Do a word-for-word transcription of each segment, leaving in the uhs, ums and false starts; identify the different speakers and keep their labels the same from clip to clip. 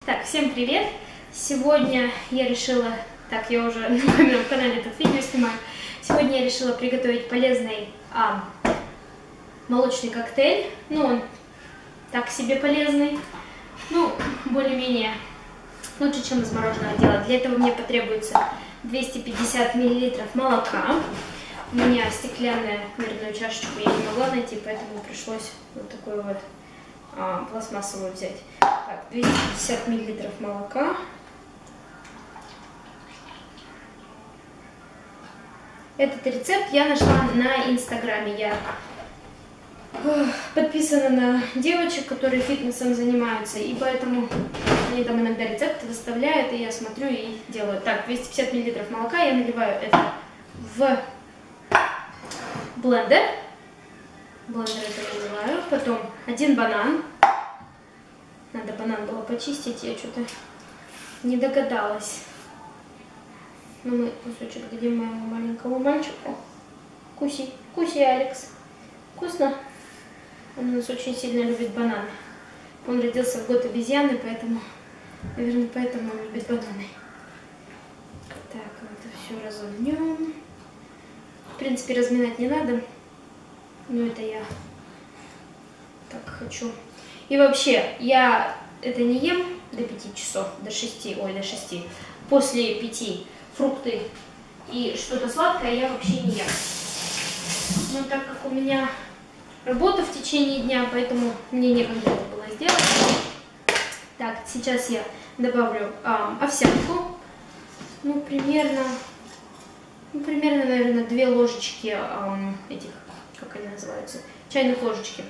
Speaker 1: Так, всем привет! Сегодня я решила, так я уже на моем канале это видео снимаю, сегодня я решила приготовить полезный а, молочный коктейль. Ну, он так себе полезный, ну, более-менее лучше, чем из мороженого делать. Для этого мне потребуется двести пятьдесят миллилитров молока. У меня стеклянную мерную чашечку я не могла найти, поэтому пришлось вот такой вот а, пластмассовую взять. Так, двести пятьдесят миллилитров молока. Этот рецепт я нашла на Инстаграме. Я подписана на девочек, которые фитнесом занимаются, и поэтому они там иногда рецепты выставляют, и я смотрю и делаю. Так, двести пятьдесят миллилитров молока я наливаю это в блендер. Блендер это наливаю. Потом один банан. Надо банан было почистить, я что-то не догадалась. Но мы кусочек дадим моему маленькому мальчику. Куси, куси, Алекс. Вкусно? Он у нас очень сильно любит бананы. Он родился в год обезьяны, поэтому, наверное, поэтому он любит бананы. Так, это все разомнем. В принципе, разминать не надо. Но это я так хочу. И вообще, я это не ем до пяти часов, до шести, ой, до шести. После пяти фрукты и что-то сладкое я вообще не ем. Но так как у меня работа в течение дня, поэтому мне некогда это было сделать. Так, сейчас я добавлю а, овсянку. Ну, примерно, ну, примерно, наверное, две ложечки а, этих, как они называются, чайных ложечки.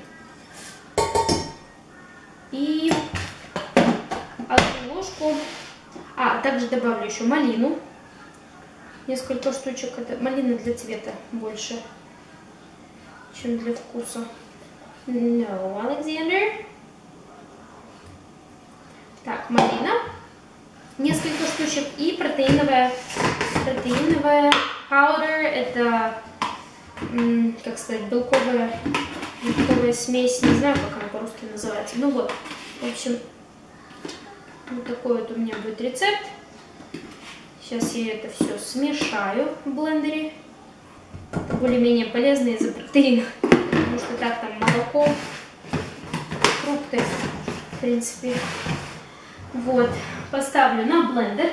Speaker 1: И одну ложку, а также добавлю еще малину, несколько штучек. Это малина для цвета больше, чем для вкуса. No, Alexander. Так, малина, несколько штучек и протеиновая, протеиновая powder. Это, как сказать, белковая. Белковая смесь, не знаю, как она по-русски называется. Ну вот, в общем, вот такой вот у меня будет рецепт. Сейчас я это все смешаю в блендере. Это более-менее полезно из-за протеина, потому что так там молоко, фрукты, в принципе. Вот, поставлю на блендер.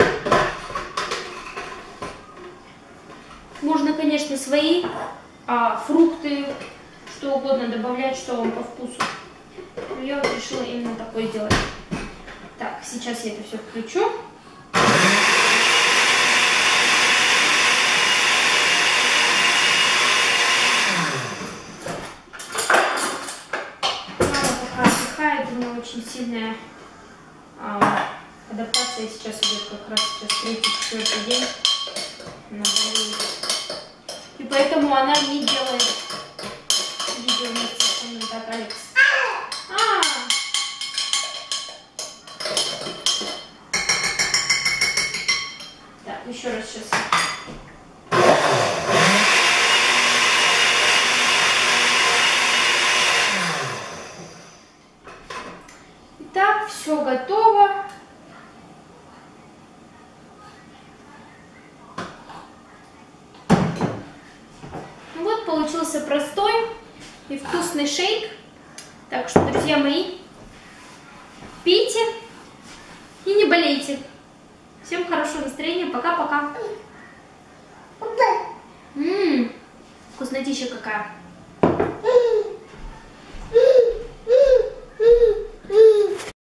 Speaker 1: Можно, конечно, свои а, фрукты, что угодно добавлять, что вам по вкусу. Но я вот решила именно такое сделать. Так, сейчас я это все включу. Мама пока отдыхает, у меня очень сильная а, адаптация сейчас идет, как раз сейчас третий-четвертый день. Она болеет. И поэтому она не делает видео вместе со мной. Так, Алекс. А! Так, еще раз сейчас. Итак, все готово. Ну вот, получился простой и вкусный шейк. Так что, друзья мои, пейте и не болейте. Всем хорошего настроения. Пока-пока. Ммм, вкуснотища какая.